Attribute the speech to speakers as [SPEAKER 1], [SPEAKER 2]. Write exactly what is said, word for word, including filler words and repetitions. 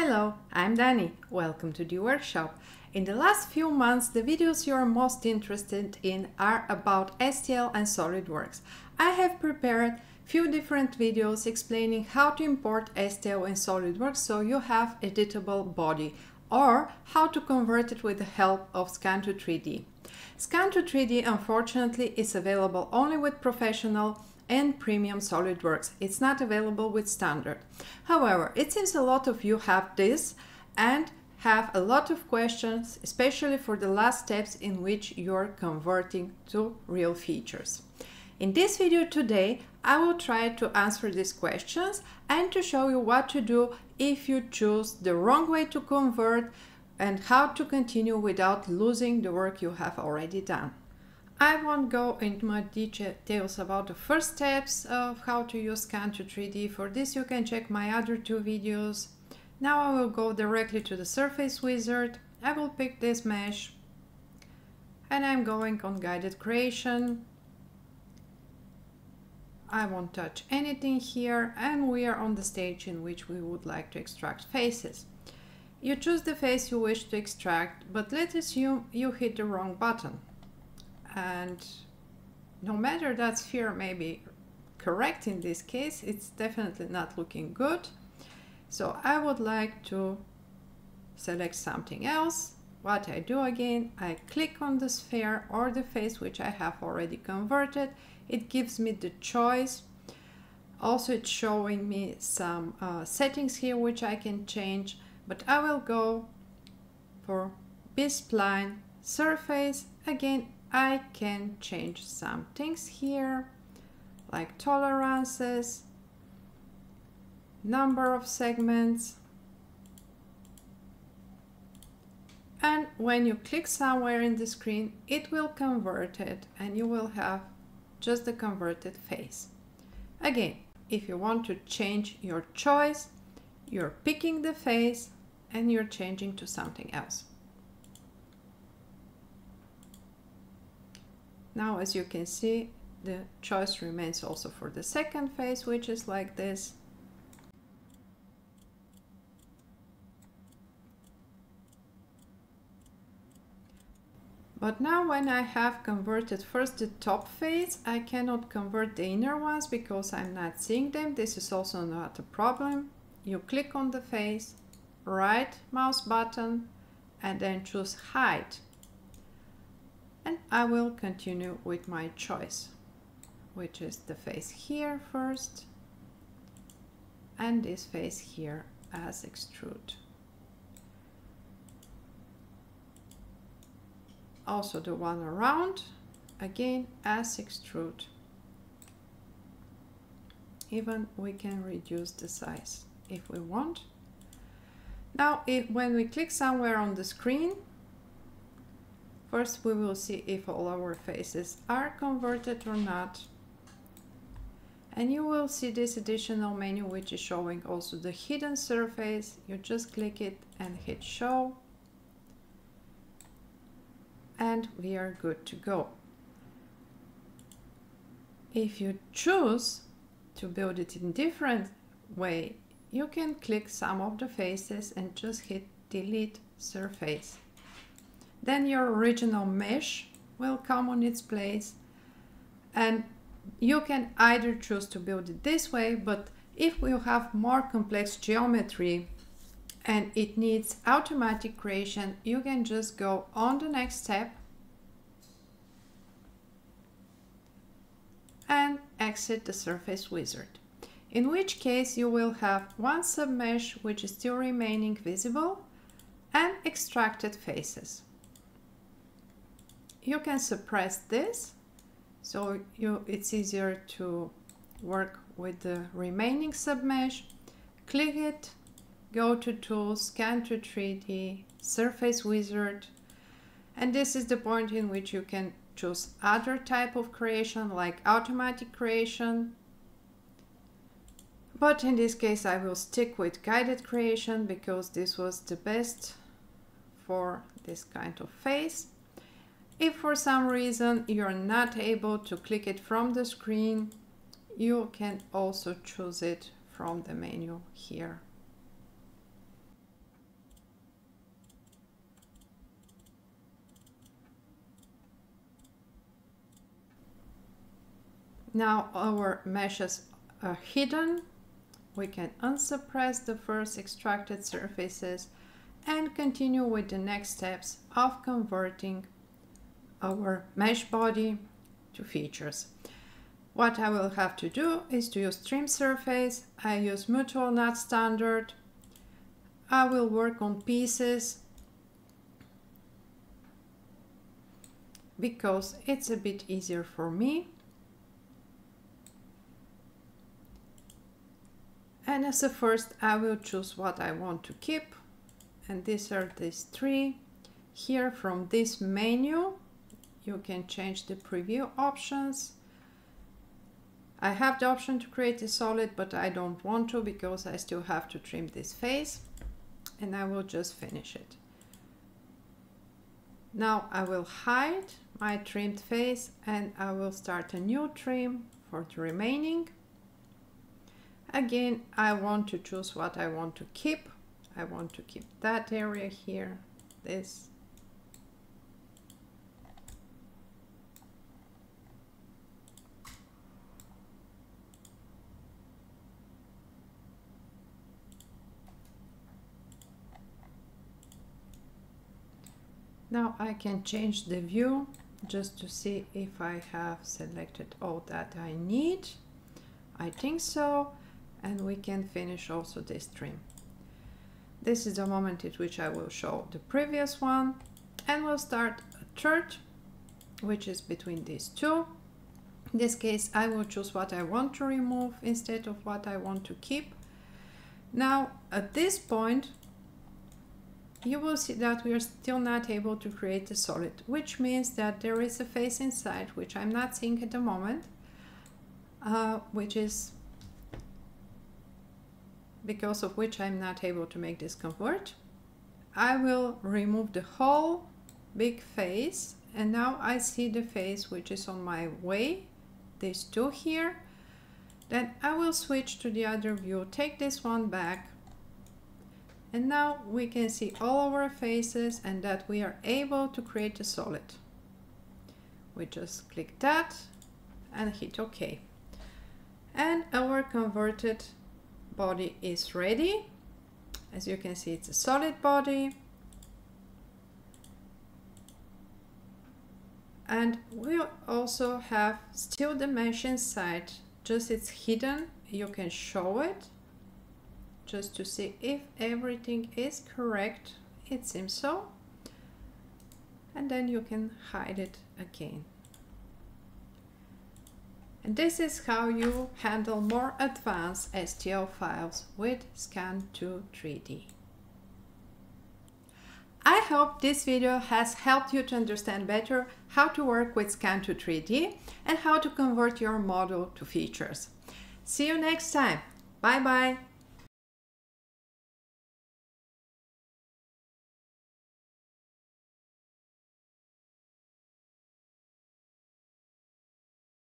[SPEAKER 1] Hello, I'm Dani. Welcome to the workshop. In the last few months, the videos you are most interested in are about S T L and SolidWorks. I have prepared few different videos explaining how to import S T L in SolidWorks so you have editable body, or how to convert it with the help of ScanTo three D. ScanTo three D unfortunately is available only with professional and premium SolidWorks. It's not available with standard. However, it seems a lot of you have this and have a lot of questions, especially for the last steps in which you're converting to real features. In this video today, I will try to answer these questions and to show you what to do if you choose the wrong way to convert and how to continue without losing the work you have already done. I won't go into much details about the first steps of how to use ScanTo three D. For this you can check my other two videos. Now I will go directly to the surface wizard. I will pick this mesh and I'm going on guided creation. I won't touch anything here and we are on the stage in which we would like to extract faces. You choose the face you wish to extract, but let's assume you hit the wrong button. And no matter that sphere may be correct in this case, it's definitely not looking good. So I would like to select something else. What I do again, I click on the sphere or the face which I have already converted. It gives me the choice. Also, it's showing me some uh, settings here which I can change, but I will go for B-spline surface. Again, I can change some things here, like tolerances, number of segments, and when you click somewhere in the screen, it will convert it and you will have just the converted face. Again, if you want to change your choice, you're picking the face and you're changing to something else. Now, as you can see, the choice remains also for the second face, which is like this. But now when I have converted first the top face, I cannot convert the inner ones because I'm not seeing them. This is also not a problem. You click on the face, right mouse button, and then choose hide. And I will continue with my choice, which is the face here first, and this face here as extrude. Also the one around, again as extrude. Even we can reduce the size if we want. Now, if when we click somewhere on the screen, first we will see if all our faces are converted or not. And you will see this additional menu which is showing also the hidden surface. You just click it and hit show. And we are good to go. If you choose to build it in a different way, you can click some of the faces and just hit delete surface. Then your original mesh will come on its place, and you can either choose to build it this way, but if you have more complex geometry and it needs automatic creation, you can just go on the next step and exit the surface wizard, in which case you will have one submesh which is still remaining visible and extracted faces. You can suppress this, so you, it's easier to work with the remaining submesh. Click it, go to Tools, ScanTo three D, Surface Wizard, and this is the point in which you can choose other type of creation, like automatic creation. But in this case, I will stick with guided creation because this was the best for this kind of face. If for some reason you're not able to click it from the screen, you can also choose it from the menu here. Now our meshes are hidden. We can unsuppress the first extracted surfaces and continue with the next steps of converting our mesh body to features. What I will have to do is to use trim surface. I use mutual not standard. I will work on pieces because it's a bit easier for me. And as a first, I will choose what I want to keep. And these are these three. Here from this menu, you can change the preview options. I have the option to create a solid, but I don't want to because I still have to trim this face. And I will just finish it. Now I will hide my trimmed face and I will start a new trim for the remaining. Again, I want to choose what I want to keep. I want to keep that area here, this. Now I can change the view just to see if I have selected all that I need. I think so. And we can finish also this trim. This is the moment at which I will show the previous one, and we'll start a third, which is between these two. In this case, I will choose what I want to remove instead of what I want to keep. Now, at this point, you will see that we are still not able to create a solid, which means that there is a face inside, which I'm not seeing at the moment, uh, which is because of which I'm not able to make this convert. I will remove the whole big face, and now I see the face which is on my way, these two here. Then I will switch to the other view, take this one back, and now we can see all our faces and that we are able to create a solid. We just click that and hit OK. And our converted body is ready. As you can see, it's a solid body. And we also have still the mesh inside, just it's hidden. You can show it just to see if everything is correct. It seems so. And then you can hide it again. And this is how you handle more advanced S T L files with ScanTo three D. I hope this video has helped you to understand better how to work with ScanTo three D and how to convert your model to features. See you next time. Bye bye.